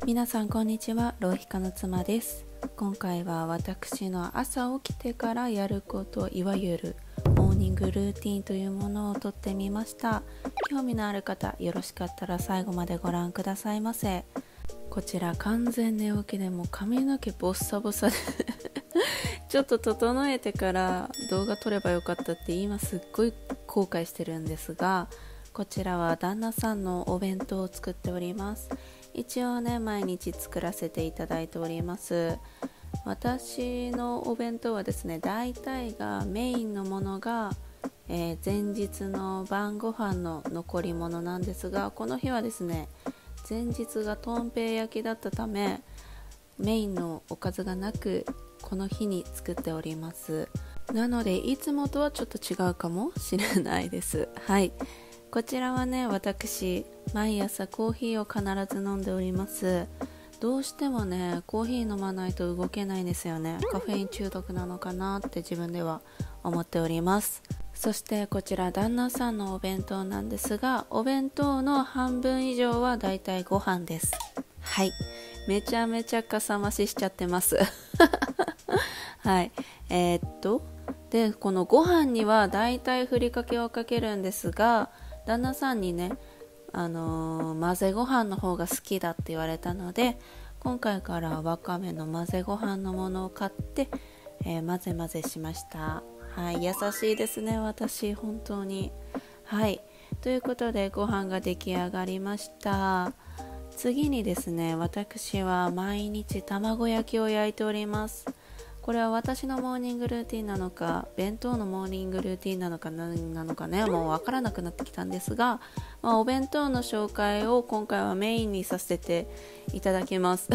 皆さんこんにちは、浪費家の妻です。今回は私の朝起きてからやること、いわゆるモーニングルーティンというものを撮ってみました。興味のある方、よろしかったら最後までご覧くださいませ。こちら完全寝起きでもう髪の毛ボッサボサでちょっと整えてから動画撮ればよかったって今すっごい後悔してるんですが、こちらは旦那さんのお弁当を作っております。一応ね、毎日作らせていただいております。私のお弁当はですね、大体がメインのものが、前日の晩ご飯の残り物なんですが、この日はですね、前日がとんぺい焼きだったためメインのおかずがなく、この日に作っております。なのでいつもとはちょっと違うかもしれないです。はい、こちらはね、私毎朝コーヒーを必ず飲んでおります。どうしてもね、コーヒー飲まないと動けないんですよね。カフェイン中毒なのかなって自分では思っております。そしてこちら旦那さんのお弁当なんですが、お弁当の半分以上はだいたいご飯です。はい、めちゃめちゃかさ増ししちゃってますはい、でこのご飯にはだいたいふりかけをかけるんですが、旦那さんにね、混ぜご飯の方が好きだって言われたので、今回からわかめの混ぜご飯のものを買って、混ぜ混ぜしました。はい、優しいですね、私本当に。はい、ということでご飯が出来上がりました。次にですね、私は毎日卵焼きを焼いております。これは私のモーニングルーティンなのか、弁当のモーニングルーティンなのか何なのかね、もうわからなくなってきたんですが、お弁当の紹介を今回はメインにさせていただきます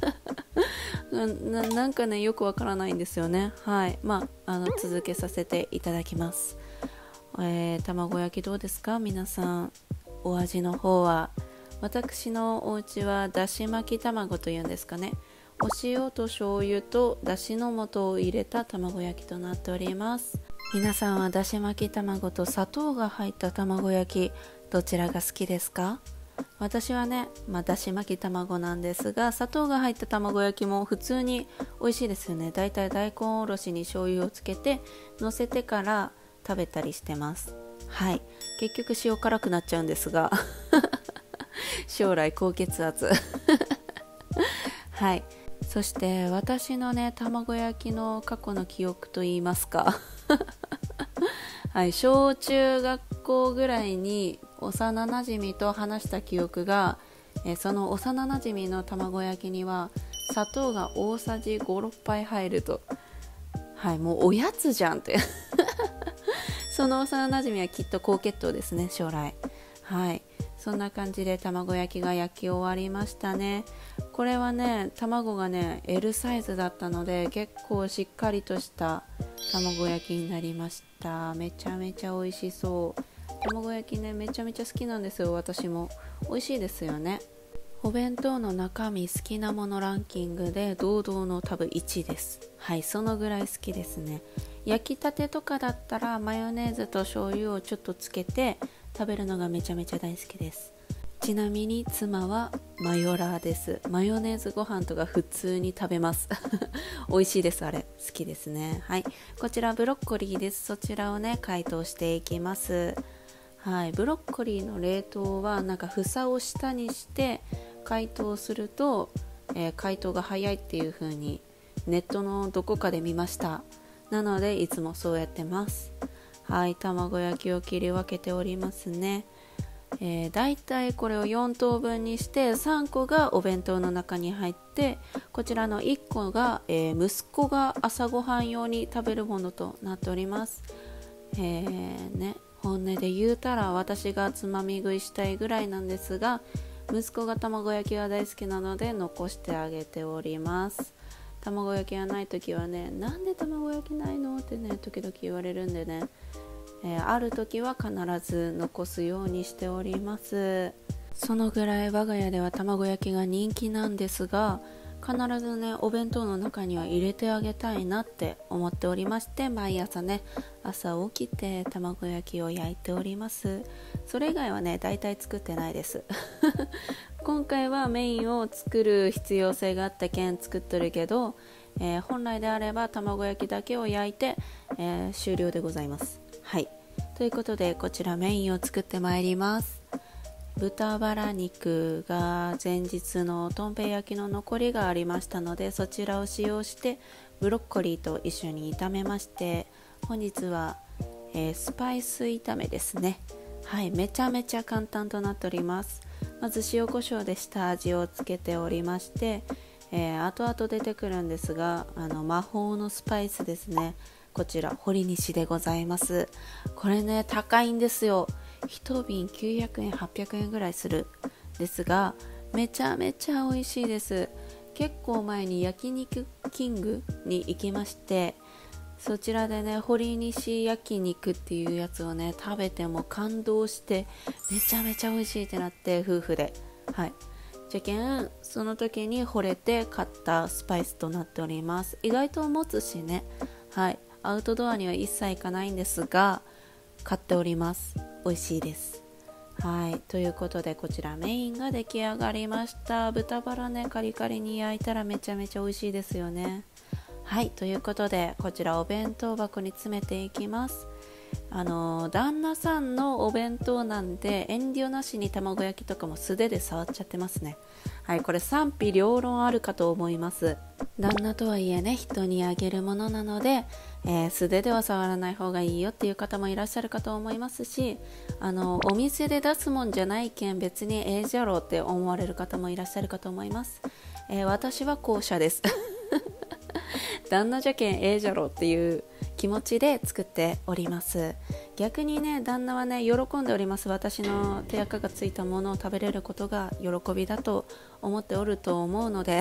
なんかね、よくわからないんですよね。はい、続けさせていただきます。卵焼きどうですか皆さん、お味の方は。私のお家はだし巻き卵というんですかね、お塩と醤油とだしの素を入れた卵焼きとなっております。皆さんはだし巻き卵と砂糖が入った卵焼き、どちらが好きですか？私はね、だし巻き卵なんですが、砂糖が入った卵焼きも普通に美味しいですよね。だいたい大根おろしに醤油をつけて乗せてから食べたりしてます。はい、結局塩辛くなっちゃうんですが将来高血圧はい、そして私のね、卵焼きの過去の記憶といいますかはい、小中学校ぐらいに幼なじみと話した記憶が、その幼なじみの卵焼きには砂糖が大さじ5、6杯入ると。はい、もうおやつじゃんってその幼なじみはきっと高血糖ですね、将来。はい、そんな感じで卵焼きが焼き終わりましたね。これはね、卵がね L サイズだったので結構しっかりとした卵焼きになりました。めちゃめちゃ美味しそう。卵焼きね、めちゃめちゃ好きなんですよ。私も美味しいですよね。お弁当の中身好きなものランキングで堂々の多分1位です。はい、そのぐらい好きですね。焼きたてとかだったらマヨネーズと醤油をちょっとつけて食べるのがめちゃめちゃ大好きです。ちなみに妻はマヨラーです。マヨネーズご飯とか普通に食べます美味しいです、あれ好きですね。はい、こちらブロッコリーです。そちらをね、解凍していきます。はい、ブロッコリーの冷凍はなんか房を下にして解凍すると、解凍が早いっていう風にネットのどこかで見ました。なのでいつもそうやってます。はい、卵焼きを切り分けておりますね。だいたいこれを4等分にして3個がお弁当の中に入って、こちらの1個が、息子が朝ごはん用に食べるものとなっております。本音で言うたら私がつまみ食いしたいぐらいなんですが、息子が卵焼きが大好きなので残してあげております。卵焼きがない時はね、なんで卵焼きないのってね、時々言われるんでね、ある時は必ず残すようにしております。そのぐらい我が家では卵焼きが人気なんですが、必ずね、お弁当の中には入れてあげたいなって思っておりまして、毎朝ね、朝起きて卵焼きを焼いております。それ以外はね、大体作ってないです今回はメインを作る必要性があったけん作っとるけど、本来であれば卵焼きだけを焼いて、終了でございます。はい、ということでこちらメインを作ってまいります。豚バラ肉が前日のとんぺい焼きの残りがありましたので、そちらを使用してブロッコリーと一緒に炒めまして、本日は、スパイス炒めですね。はい、めちゃめちゃ簡単となっております。まず塩コショウで下味をつけておりまして、後々出てくるんですが、魔法のスパイスですね。こちらほりにしでございます。これね高いんですよ。1瓶900円800円ぐらいするですが、めちゃめちゃ美味しいです。結構前に焼肉キングに行きまして、そちらでねほりにし焼肉っていうやつをね食べても感動して、めちゃめちゃ美味しいってなって、夫婦で、はい、じゃけんその時に惚れて買ったスパイスとなっております。意外と持つしね、はい、アウトドアには一切行かないんですが買っております。美味しいです。はい、ということでこちらメインが出来上がりました。豚バラねカリカリに焼いたらめちゃめちゃ美味しいですよね。はい、ということでこちらお弁当箱に詰めていきます。旦那さんのお弁当なんで遠慮なしに卵焼きとかも素手で触っちゃってますね。はい、これ賛否両論あるかと思います。旦那とはいえね人にあげるものなので、素手では触らない方がいいよっていう方もいらっしゃるかと思いますし、お店で出すもんじゃないけん別にええじゃろうって思われる方もいらっしゃるかと思います。私は後者です旦那じゃけんええじゃろうっていう気持ちで作っております。逆にね旦那はね喜んでおります。私の手垢がついたものを食べれることが喜びだと思っておると思うので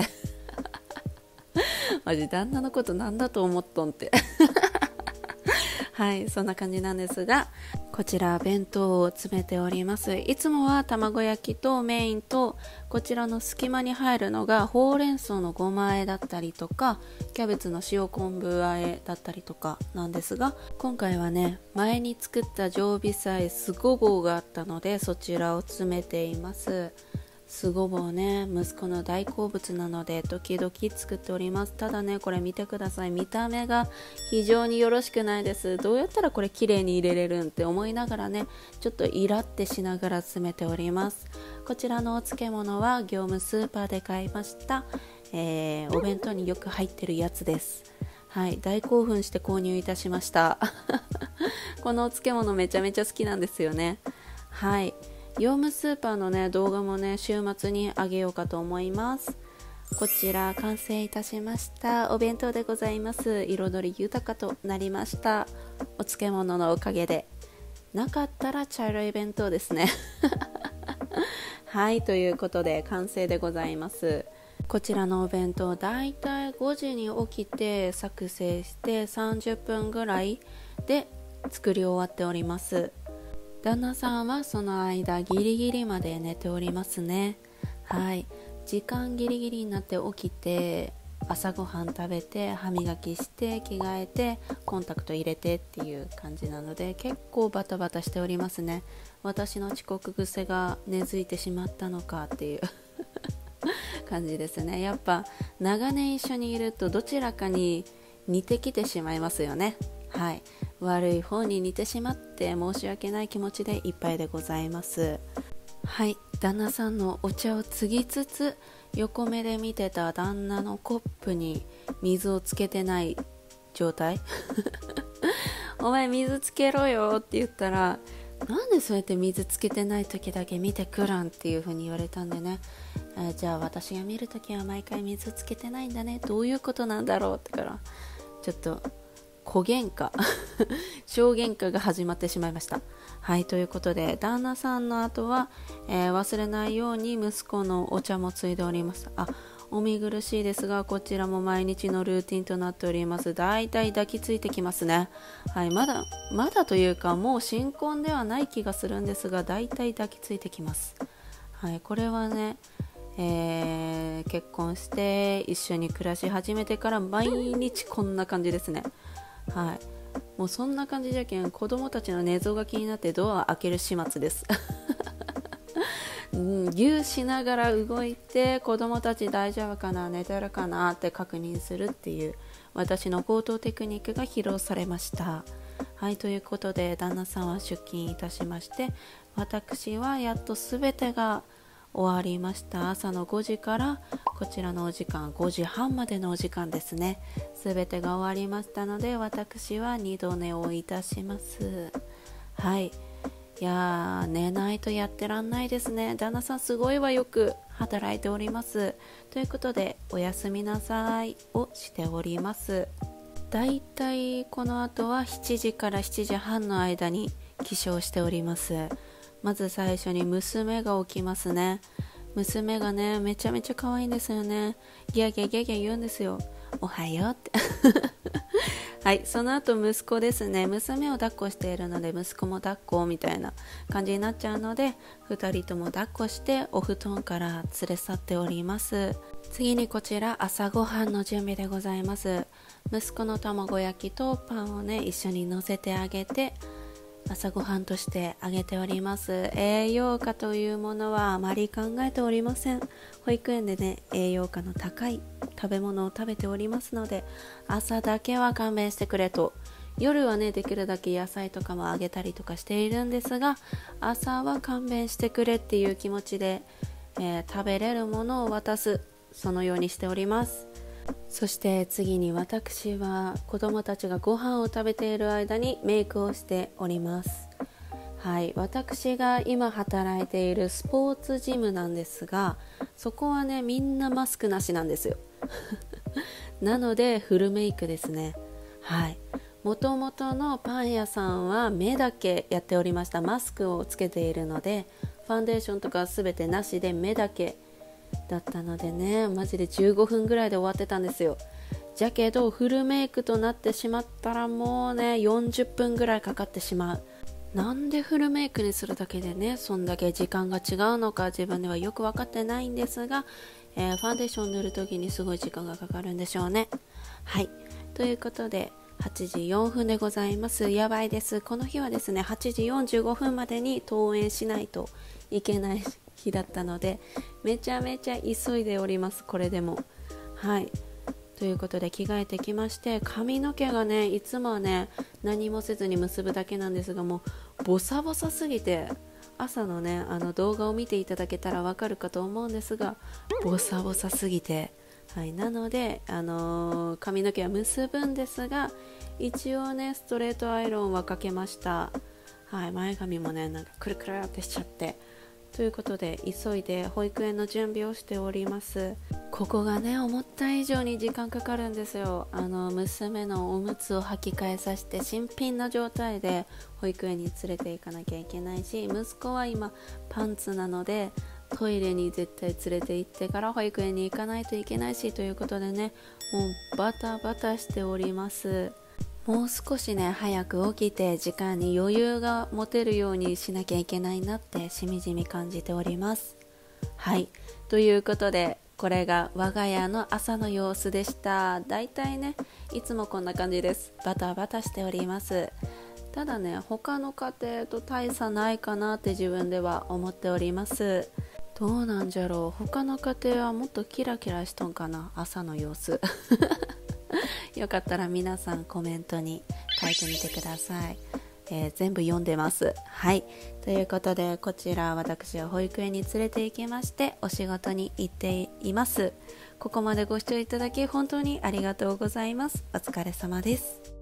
マジ旦那のことなんだと思っとんってはい、そんな感じなんですが、こちら弁当を詰めております。いつもは卵焼きとメインと、こちらの隙間に入るのがほうれん草のごま和えだったりとか、キャベツの塩昆布和えだったりとかなんですが、今回はね前に作った常備菜すごぼうがあったので、そちらを詰めています。すごぼうね息子の大好物なので時々作っております。ただねこれ見てください。見た目が非常によろしくないです。どうやったらこれ綺麗に入れれるんって思いながらね、ちょっとイラってしながら詰めております。こちらのお漬物は業務スーパーで買いました、お弁当によく入ってるやつです。はい、大興奮して購入いたしましたこのお漬物めちゃめちゃ好きなんですよね。はい、業務スーパーのね動画もね週末にあげようかと思います。こちら完成いたしましたお弁当でございます。彩り豊かとなりました。お漬物のおかげで。なかったら茶色い弁当ですねはい、ということで完成でございます。こちらのお弁当だいたい5時に起きて作成して30分ぐらいで作り終わっております。旦那さんはその間ギリギリまで寝ておりますね。はい、時間ギリギリになって起きて朝ごはん食べて歯磨きして着替えてコンタクト入れてっていう感じなので、結構バタバタしておりますね。私の遅刻癖が根付いてしまったのかっていう感じですね。やっぱ長年一緒にいるとどちらかに似てきてしまいますよね。はい、悪い方に似てしまって申し訳ない気持ちでいっぱいでございます。はい、旦那さんのお茶を継ぎつつ横目で見てた旦那のコップに水をつけてない状態お前水つけろよって言ったら、なんでそうやって水つけてない時だけ見てくらんっていう風に言われたんでね、じゃあ私が見るときは毎回水つけてないんだね、どういうことなんだろうってからちょっと小喧嘩小喧嘩が始まってしまいました。はい、ということで旦那さんの後は、忘れないように息子のお茶もついでおります。お見苦しいですがこちらも毎日のルーティンとなっております。だいたい抱きついてきますね。はい、まだというかもう新婚ではない気がするんですが、だいたい抱きついてきます。はい、これはね、結婚して一緒に暮らし始めてから毎日こんな感じですね。はい、もうそんな感じじゃけん子供たちの寝相が気になってドアを開ける始末ですぎゅうしながら動いて、子供たち大丈夫かな、寝てるかなって確認するっていう私の行動テクニックが披露されました。はい、ということで旦那さんは出勤いたしまして、私はやっとすべてが終わりました。朝の5時からこちらのお時間5時半までのお時間ですね。すべてが終わりましたので、私は二度寝をいたします。はい、いやー、寝ないとやってらんないですね。旦那さんすごいわ、よく働いております。ということで、おやすみなさいをしております。だいたいこの後は7時から7時半の間に起床しております。まず最初に娘が起きますね。娘がね、めちゃめちゃ可愛いんですよね。ギャギャギャギャ言うんですよ。おはようってはい、その後息子ですね。娘を抱っこしているので、息子も抱っこみたいな感じになっちゃうので、2人とも抱っこしてお布団から連れ去っております。次にこちら朝ごはんの準備でございます。息子の卵焼きとパンをね、一緒に乗せてあげて、朝ごはんとしてあげております。栄養価というものはあまり考えておりません。保育園でね、栄養価の高い食べ物を食べておりますので、朝だけは勘弁してくれと。夜はね、できるだけ野菜とかもあげたりとかしているんですが、朝は勘弁してくれっていう気持ちで、食べれるものを渡す、そのようにしております。そして次に私は子供たちがご飯を食べている間にメイクをしております。はい、私が今働いているスポーツジムなんですが、そこはね、みんなマスクなしなんですよなのでフルメイクですね。はい、元々のパン屋さんは目だけやっておりました。マスクをつけているので、ファンデーションとかすべてなしで目だけだったのでね、マジで15分ぐらいで終わってたんですよ。じゃけどフルメイクとなってしまったらもうね、40分ぐらいかかってしまう。なんでフルメイクにするだけでね、そんだけ時間が違うのか自分ではよく分かってないんですが、ファンデーション塗るときにすごい時間がかかるんでしょうね。はい、ということで8時4分でございます。やばいです。この日はですね、8時45分までに登園しないといけない日だったので、めちゃめちゃ急いでおります。これでもはい、ということで着替えてきまして、髪の毛がね、いつもはね何もせずに結ぶだけなんですが、もうボサボサすぎて、朝のね動画を見ていただけたらわかるかと思うんですが、ボサボサすぎて、はい、なので、髪の毛は結ぶんですが、一応ねストレートアイロンはかけました。はい、前髪もねなんかくるくるってしちゃって、ということで急いで保育園の準備をしております。ここがね思った以上に時間かかるんですよ。娘のおむつを履き替えさせて新品の状態で保育園に連れて行かなきゃいけないし、息子は今パンツなのでトイレに絶対連れて行ってから保育園に行かないといけないし、ということでね、もうバタバタしております。もう少しね早く起きて時間に余裕が持てるようにしなきゃいけないなってしみじみ感じております。はい、ということでこれが我が家の朝の様子でした。だいたいねいつもこんな感じです。バタバタしております。ただね、他の家庭と大差ないかなって自分では思っております。どうなんじゃろう、他の家庭はもっとキラキラしとんかな、朝の様子よかったら皆さんコメントに書いてみてください。全部読んでます。はい、ということでこちら私は保育園に連れて行きましてお仕事に行っています。ここまでご視聴いただき本当にありがとうございます。お疲れ様です。